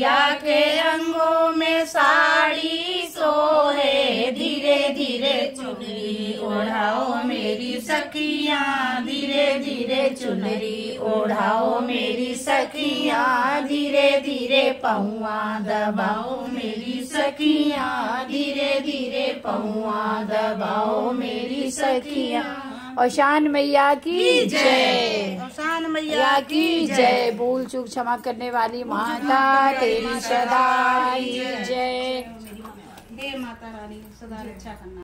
मैया के अंगों में साड़ी सोहे, धीरे धीरे चुनरी ओढ़ाओ मेरी सखियाँ, धीरे धीरे चुनरी ओढ़ाओ मेरी सखियाँ, धीरे धीरे पहुआ दबाओ मेरी सखियाँ, धीरे धीरे पहुआ दबाओ मेरी सखियाँ। और शान मैया की जय, शान मैया की जय। भूल चूक क्षमा करने वाली माता तेरी सदा ही जय। हे माता रानी सदा रक्षा करना।